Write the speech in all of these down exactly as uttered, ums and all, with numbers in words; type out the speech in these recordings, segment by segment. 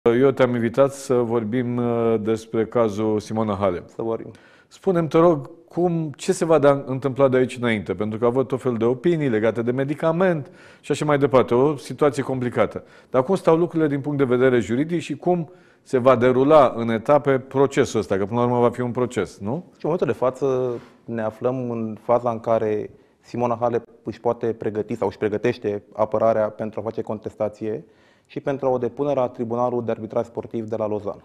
Eu te-am invitat să vorbim despre cazul Simona Halep. Să vorbim. Spune-mi, te rog, cum, ce se va da, întâmpla de aici înainte? Pentru că avut tot fel de opinii legate de medicament și așa mai departe. O situație complicată. Dar cum stau lucrurile din punct de vedere juridic și cum se va derula în etape procesul ăsta? Că până la urmă va fi un proces, nu? Și în momentul de față ne aflăm în faza în care Simona Halep își poate pregăti sau își pregătește apărarea pentru a face contestație și pentru a o depune la Tribunalul de Arbitraj Sportiv de la Lausanne.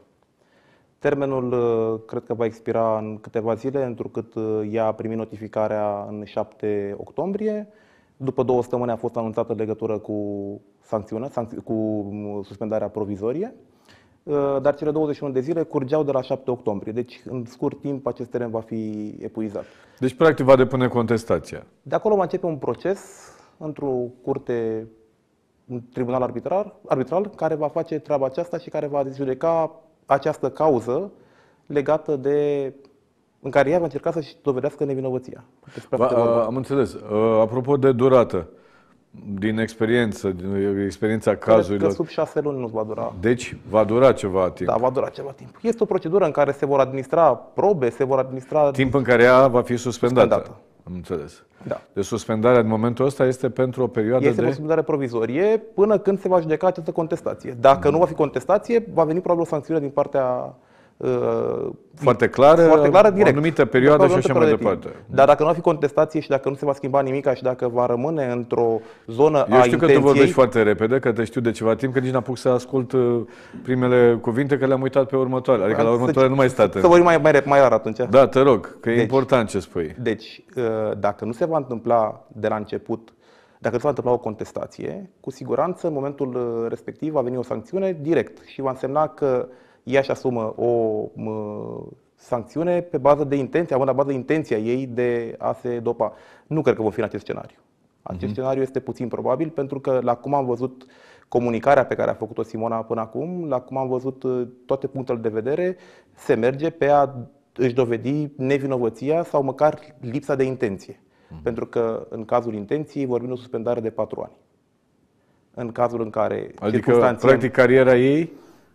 Termenul cred că va expira în câteva zile, întrucât ea a primit notificarea în șapte octombrie. După două săptămâni a fost anunțată în legătură cu sancțiunea, cu suspendarea provizorie, dar cele douăzeci și unu de zile curgeau de la șapte octombrie. Deci, în scurt timp, acest teren va fi epuizat. Deci, practic, va depune contestația. De acolo va începe un proces într-o curte, un tribunal arbitrar, arbitral, care va face treaba aceasta și care va judeca această cauză legată de, în care ea va încerca să-și dovedească nevinovăția. Va, am înțeles. Apropo de durată, din experiență, din experiența cazurilor... Cred că sub șase luni nu va dura. Deci va dura ceva timp. Da, va dura ceva timp. Este o procedură în care se vor administra probe, se vor administra... Timp în care ea va fi suspendată. suspendată. Am înțeles. Da. Deci suspendarea în momentul ăsta este pentru o perioadă este de... Este o suspendare provizorie până când se va judeca această contestație. Dacă mm. nu va fi contestație, va veni probabil o sancțiune din partea... Uh, foarte clară, foarte clară, direct. O anumită perioadă și așa mai departe. Dar dacă nu va fi contestație și dacă nu se va schimba nimic și dacă va rămâne într-o zonă Eu a știu intenției... că tu vorbești foarte repede, că te știu de ceva timp, că nici n-apuc să ascult primele cuvinte, că le-am uitat pe următoare. Adică la următoare nu mai stă atent. Să vorbim mai, mai, mai rar atunci. Da, te rog, că e deci, important ce spui. Deci, dacă nu se va întâmpla de la început, dacă nu se va întâmpla o contestație, cu siguranță în momentul respectiv va veni o sancțiune direct și va însemna că ea își asumă o sancțiune pe bază de intenție, având la bază intenția ei de a se dopa. Nu cred că vom fi în acest scenariu. Acest uh-huh. scenariu este puțin probabil, pentru că la cum am văzut comunicarea pe care a făcut-o Simona până acum, la cum am văzut toate punctele de vedere, se merge pe a își dovedi nevinovăția sau măcar lipsa de intenție. Uh-huh. Pentru că în cazul intenției vorbim de o suspendare de patru ani. În cazul în care adică, practic, cariera ei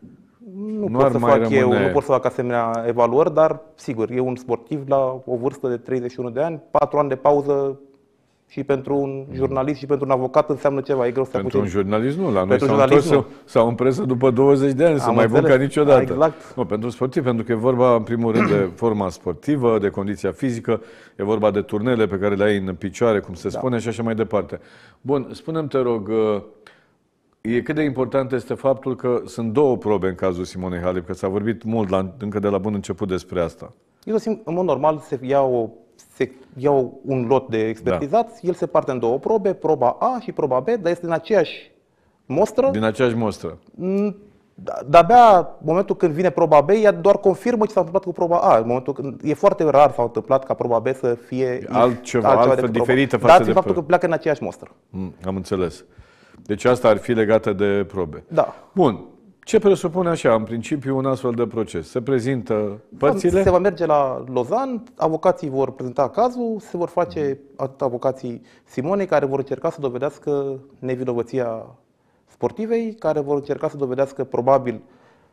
Nu, nu, pot să fac eu, nu pot să fac asemenea evaluări, dar sigur, e un sportiv la o vârstă de treizeci și unu de ani, patru ani de pauză și pentru un jurnalist și pentru un avocat înseamnă ceva, e greu să Pentru un jurnalist nu, la noi pentru s-au întors sau în presă după douăzeci de ani, sunt mai bun ca niciodată. Exact. Nu, pentru sportiv, pentru că e vorba în primul rând de forma sportivă, de condiția fizică, e vorba de turnele pe care le ai în picioare, cum se spune, da. Și așa mai departe. Bun, spune-mi, te rog, E cât de important este faptul că sunt două probe în cazul Simonei Halep, că s-a vorbit mult la, încă de la bun început despre asta. Eu simt, în mod normal se ia, o, se ia un lot de expertizați, da. El se parte în două probe, proba A și proba B, dar este în aceeași mostră. Din aceeași mostră. De-abia în momentul când vine proba B, ea doar confirmă ce s-a întâmplat cu proba A. În momentul când, e foarte rar s-a întâmplat ca proba B să fie altceva, altfel proba. diferită față Dați de faptul că pleacă în aceeași mostră. Mm, am înțeles. Deci asta ar fi legată de probe. Da. Bun. Ce presupune așa, în principiu, un astfel de proces? Se prezintă părțile? Se va merge la Lausanne, avocații vor prezenta cazul, se vor face atât avocații Simonei, care vor încerca să dovedească nevinovăția sportivei, care vor încerca să dovedească probabil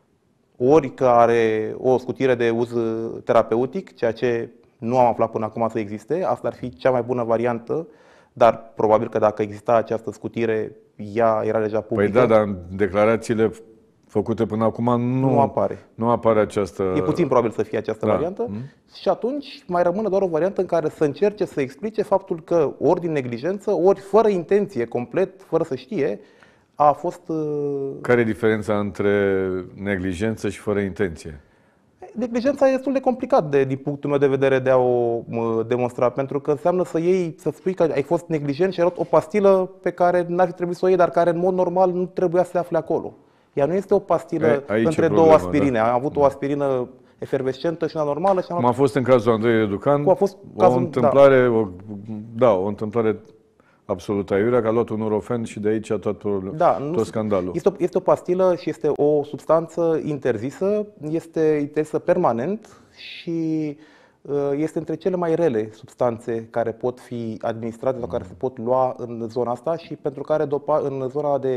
ori că are o scutire de uz terapeutic, ceea ce nu am aflat până acum să existe. Asta ar fi cea mai bună variantă, dar probabil că dacă exista această scutire, ea era deja publică. Păi da, dar în declarațiile făcute până acum nu, nu apare. Nu apare această... E puțin probabil să fie această da. variantă. Mm. Și atunci mai rămâne doar o variantă în care să încerce să explice faptul că ori din neglijență, ori fără intenție, complet, fără să știe, a fost... Care e diferența între neglijență și fără intenție? Neglijența e destul de complicat de, din punctul meu de vedere de a o demonstra, pentru că înseamnă să iei, să spui că ai fost neglijent și ai luat o pastilă pe care n-ar fi trebuit să o iei, dar care în mod normal nu trebuia să se afle acolo. Ea nu este o pastilă Aici între problemă, două aspirine. Da. Am avut o aspirină efervescentă și una normală. Și am Cum a fost în cazul Andrei Răducan, a fost cazul, o întâmplare, da. O, da, o întâmplare absolut aiurea, că a luat un Nurofen și de aici tot, problem, da, tot nu, scandalul. Este o, este o pastilă și este o substanță interzisă, este interzisă permanent și este între cele mai rele substanțe care pot fi administrate sau care se pot lua în zona asta și pentru care dopa, în zona de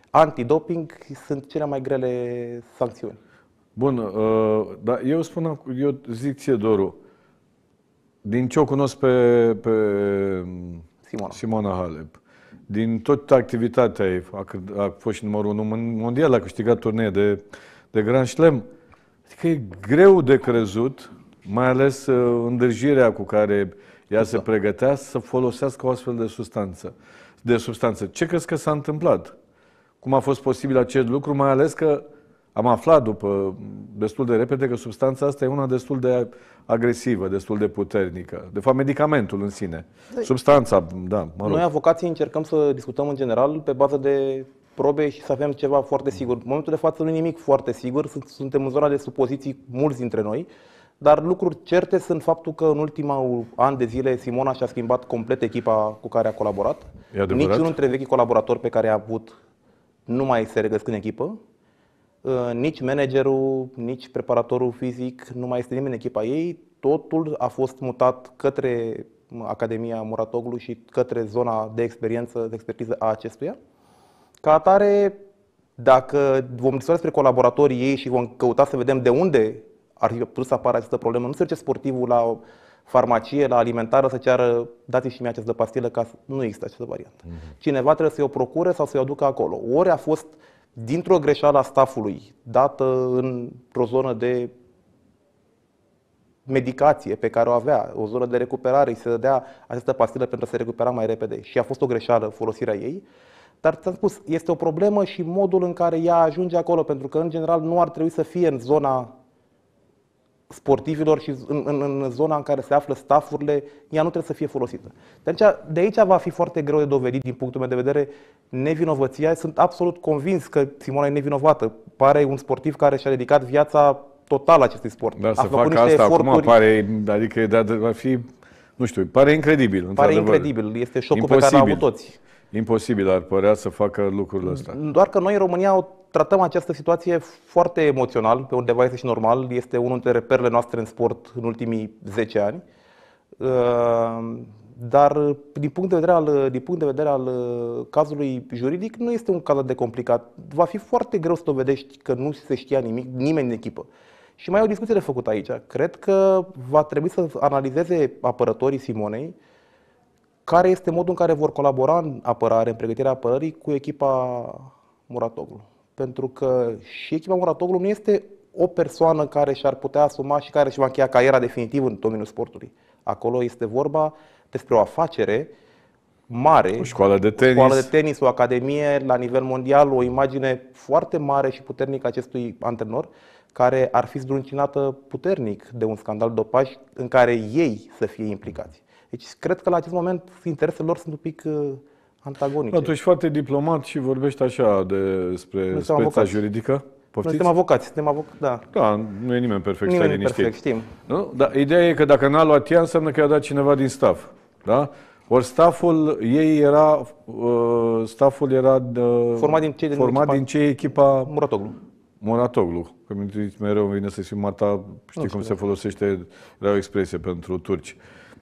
antidoping sunt cele mai grele sancțiuni. Bun, uh, dar eu spun, eu zic ție, Doru, din ce o cunosc pe, pe Simona. Simona Halep, din toată activitatea ei, a, a fost și numărul unu mondial, a câștigat turnee de, de Grand Slam, adică e greu de crezut, mai ales uh, îndrăjirea cu care ea da. se pregătea să folosească o astfel de substanță. De substanță. Ce crezi că s-a întâmplat? Cum a fost posibil acest lucru, mai ales că am aflat după destul de repede că substanța asta e una destul de agresivă, destul de puternică. De fapt, medicamentul în sine. Substanța, da, mă rog. Noi, avocații, încercăm să discutăm în general pe bază de probe și să avem ceva foarte sigur. În momentul de față nu e nimic foarte sigur, suntem în zona de supoziții mulți dintre noi, dar lucruri certe sunt faptul că în ultimul an de zile Simona și-a schimbat complet echipa cu care a colaborat. Niciunul dintre vechi colaboratori pe care a avut nu mai se regăsc în echipă. Nici managerul, nici preparatorul fizic, nu mai este nimeni în echipa ei. Totul a fost mutat către Academia Muratoglu și către zona de experiență, de expertiză a acestuia. Ca atare, dacă vom discuta despre colaboratorii ei și vom căuta să vedem de unde ar fi putut să apară această problemă, nu se duce sportivul la farmacie, la alimentară să ceară dați și mie această pastilă, ca nu există această variantă. Mm-hmm. Cineva trebuie să-i o procure sau să-i o aducă acolo. Ori a fost dintr-o greșeală a staffului dată într-o zonă de medicație pe care o avea, o zonă de recuperare, îi se dădea această pastilă pentru a se recupera mai repede și a fost o greșeală folosirea ei. Dar ți-am spus, este o problemă și modul în care ea ajunge acolo, pentru că în general nu ar trebui să fie în zona sportivilor și în, în, în zona în care se află staffurile, ea nu trebuie să fie folosită. De aici, de aici va fi foarte greu de dovedit, din punctul meu de vedere, nevinovăția. Sunt absolut convins că Simona e nevinovată. Pare un sportiv care și-a dedicat viața totală acestui sport. Dar să facă asta eforturi... acum pare, adică va fi, nu știu, pare incredibil. Pare incredibil, este șocul Imposibil. pe care l-au avut toți. Imposibil ar părea să facă lucrurile astea. Doar că noi în România o tratăm această situație foarte emoțional, pe undeva este și normal, este unul dintre reperele noastre în sport în ultimii zece ani. Dar din punct de vedere al, din punct de vedere al cazului juridic nu este un caz atât de complicat. Va fi foarte greu să dovedești că nu se știa nimic, nimeni în echipă. Și mai e o discuție de făcut aici. Cred că va trebui să analizeze apărătorii Simonei care este modul în care vor colabora în apărare, în pregătirea apărării cu echipa Muratoglu. Pentru că și echipa Muratoglu nu este o persoană care și-ar putea asuma și care și va încheia cariera definitiv în domeniul sportului. Acolo este vorba despre o afacere mare, o școală de tenis, o, școală de tenis, o academie la nivel mondial, o imagine foarte mare și puternică a acestui antrenor, care ar fi zdruncinată puternic de un scandal dopaj în care ei să fie implicați. Deci cred că la acest moment interesele lor sunt un pic antagonice. Atunci foarte diplomat și vorbești așa despre speța juridică. Poftiți? Noi suntem avocați, suntem avocați, da. Da, nu e nimeni perfect, nimeni stai liniștit. perfect, știm. Nu? Dar ideea e că dacă n-a luat ea, înseamnă că i-a dat cineva din staff. Da? Ori stafful ei era, uh, stafful era uh, format din cei din format echipa, din cei echipa Muratoglu. Muratoglu. Că mereu îmi vine să fiu Mata, știi cum se folosește, era o expresie pentru turci.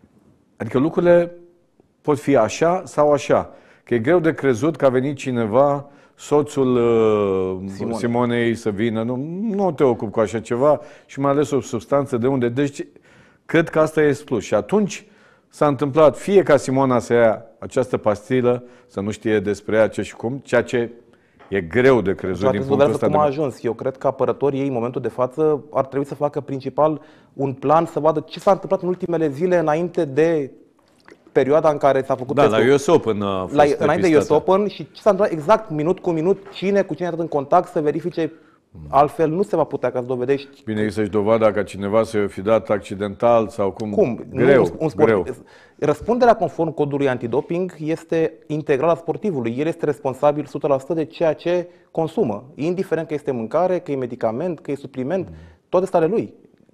Adică lucrurile pot fi așa sau așa. Că e greu de crezut că a venit cineva, soțul uh, Simone. Simonei să vină, nu, nu te ocupi cu așa ceva și mai ales o substanță de unde. Deci, cred că asta e plus. Și atunci s-a întâmplat fie ca Simona să ia această pastilă, să nu știe despre ea ce și cum, ceea ce e greu de crezut Toate din punctul ăsta. Cum a ajuns. Eu cred că apărătorii ei, în momentul de față, ar trebui să facă principal un plan, să vadă ce s-a întâmplat în ultimele zile înainte de perioada în care s-a făcut da, testul. la U S Open a fost la, înainte de U S Open și ce s-a întâmplat exact minut cu minut, cine cu cine a intrat în contact, să verifice. Altfel nu se va putea ca să dovedești. Bine, există-și dovada ca cineva să fi dat accidental sau cum? Cum? Greu, nu, un sport, greu. Răspunderea conform codului antidoping este integrală a sportivului. El este responsabil o sută la sută de ceea ce consumă. Indiferent că este mâncare, că e medicament, că e supliment, toate stare lui.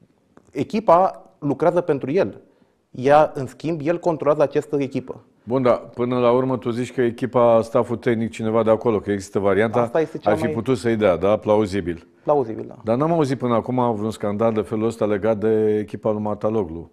Echipa lucrează pentru el. Ea, în schimb, el controlează această echipă. Bun, dar până la urmă tu zici că echipa, staful tehnic, cineva de acolo, că există varianta, Asta este cea ar fi mai... putut să-i dea, da? Plauzibil. Plauzibil, da. Dar n-am auzit până acum vreun scandal de felul ăsta legat de echipa lui Mataloglu.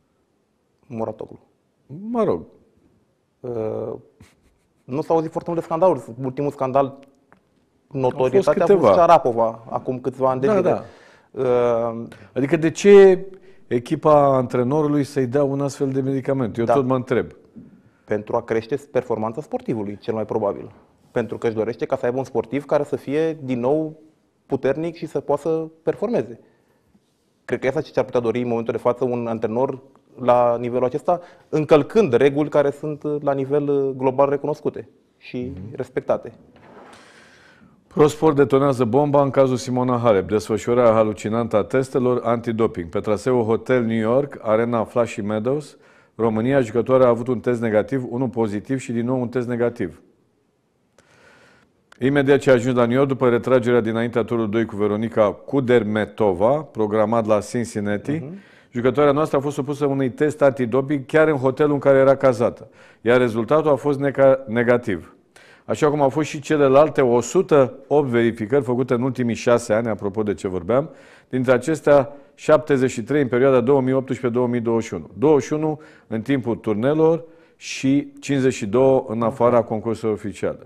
Muratoglu. Mă rog. Uh, nu s-a auzit foarte multe scandaluri. Ultimul scandal notorietatea a fost Șarapova, acum câțiva ani de da, zile. Da. Uh, adică de ce echipa antrenorului să-i dea un astfel de medicament? Eu da. tot mă întreb. Pentru a crește performanța sportivului, cel mai probabil. Pentru că își dorește ca să aibă un sportiv care să fie din nou puternic și să poată să performeze. Cred că asta ce ar putea dori în momentul de față un antrenor la nivelul acesta, încălcând reguli care sunt la nivel global recunoscute și mm-hmm. respectate. ProSport detonează bomba în cazul Simona Halep. Desfășurarea halucinantă a testelor antidoping. Pe traseul Hotel New York, Arena Flashy Meadows, România, jucătoarea a avut un test negativ, unul pozitiv și din nou un test negativ. Imediat ce a ajuns la New York, după retragerea dinaintea turul doi cu Veronica Kudermetova, programat la Cincinnati, uh-huh. jucătoarea noastră a fost supusă unui test antidoping chiar în hotelul în care era cazată, iar rezultatul a fost negativ. Așa cum au fost și celelalte o sută opt verificări făcute în ultimii șase ani, apropo de ce vorbeam, dintre acestea șaptezeci și trei în perioada două mii optsprezece - două mii douăzeci și unu. douăzeci și unu în timpul turnelor și cincizeci și doi în afara concursurilor oficiale.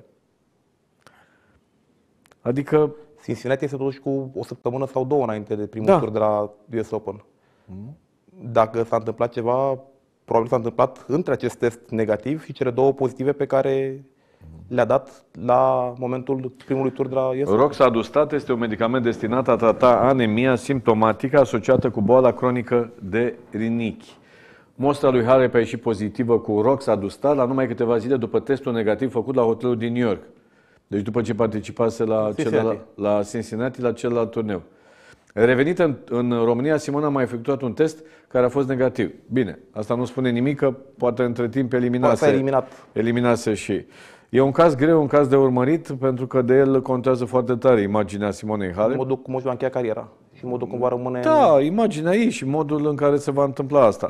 Adică... Cincinnati este totuși cu o săptămână sau două înainte de primul da. tur de la U S Open. Mm. Dacă s-a întâmplat ceva, probabil s-a întâmplat între acest test negativ și cele două pozitive pe care le-a dat la momentul primului tur de la U S Open. Roxadustat este un medicament destinat a trata anemia simptomatică asociată cu boala cronică de rinichi. Mostra lui Halep a ieșit pozitivă cu Roxadustat la numai câteva zile după testul negativ făcut la hotelul din New York. Deci după ce participase la Cincinnati, celălalt, la Cincinnati, la celălalt turneu. Revenită în, în România, Simona a mai efectuat un test care a fost negativ. Bine, asta nu spune nimic, că poate între timp eliminase, eliminat. eliminase și... E un caz greu, un caz de urmărit, pentru că de el contează foarte tare imaginea Simonei Halep. Modul cum își va încheia cariera și modul cum va rămâne... Da, imaginea ei și modul în care se va întâmpla asta.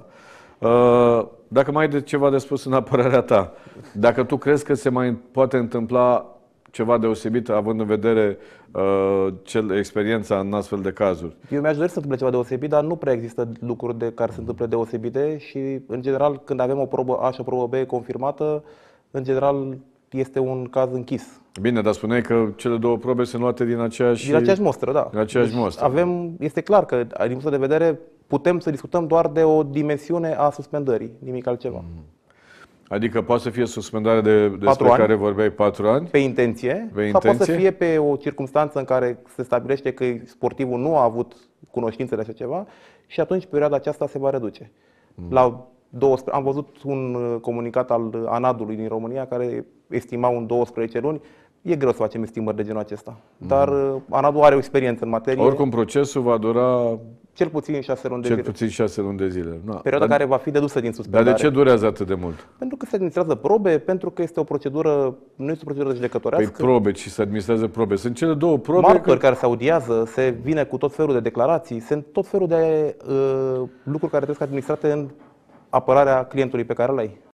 Dacă mai ai de ceva de spus în apărarea ta, dacă tu crezi că se mai poate întâmpla ceva deosebit, având în vedere uh, cel, experiența în astfel de cazuri. Eu mi-aș dori să întâmple ceva deosebit, dar nu prea există lucruri de care se întâmple deosebite și, în general, când avem o probă A și o probă B confirmată, în general, este un caz închis. Bine, dar spuneai că cele două probe sunt luate din aceeași... Din aceeași mostră, da. Din aceeași deci mostră. Avem, este clar că, din punctul de vedere, putem să discutăm doar de o dimensiune a suspendării, nimic altceva. Mm. Adică poate să fie suspendare de, despre care vorbeai patru ani? Pe intenție, pe sau intenție? poate să fie pe o circunstanță în care se stabilește că sportivul nu a avut cunoștință de așa ceva și atunci perioada aceasta se va reduce. Mm. La douăsprezece, am văzut un comunicat al ANAD-ului din România care estima un douăsprezece luni. E greu să facem estimări de genul acesta. Mm. Dar ANAD-ul are o experiență în materie. Oricum procesul va dura... Cel puțin șase luni de Cel zile. puțin șase luni de zile. Na, Perioada dar, care va fi dedusă din suspendare. Dar de ce durează atât de mult? Pentru că se administrează probe, pentru că este o procedură, nu este o procedură judecătorească. Păi probe, ci se administrează probe. Sunt cele două probe. Martori că... care se audiază, se vine cu tot felul de declarații, sunt tot felul de uh, lucruri care trebuie administrate în apărarea clientului pe care îl ai.